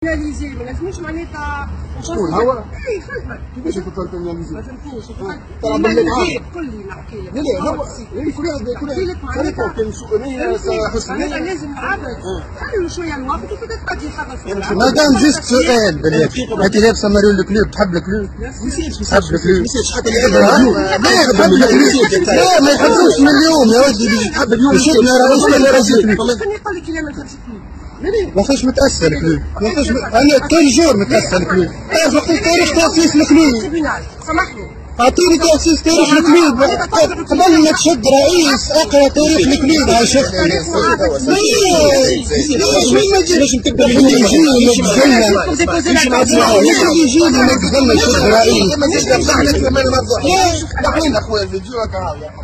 بيرسوناليزي ما لازمش معناتها شكون هو؟ اي خدمه كيفاش كنت بيرسوناليزي؟ ما فهمتنيش ترى بالله كل اللي نحكي لك لا هو كل هذا معناتها كان سؤالية حسنية معناتها لازم نعرف خلوا شويه الوقت وكذا تقعد يخلص مدام جست سؤال بالله انت لابسه ماريون الكلوب تحب الكلوب؟ تحب الكلوب؟ لا ما يحبوش من اليوم يا ودي تحب اليوم شفنا رئيس خليني نقول لك كلام ما تفهمش فيه ما فيش متأثر الكلوب انا كل جور متأثر الكلوب انا وقت تاريخ تأسيس الكلوب سامحني اعطيني تأسيس تاريخ الكلوب قبل ما تشد رئيس اقرا تاريخ الكلوب على شفت مين ما يجيش تبدا اللي يجي يجي يشد رئيس نحن اخويا الفيديو هكا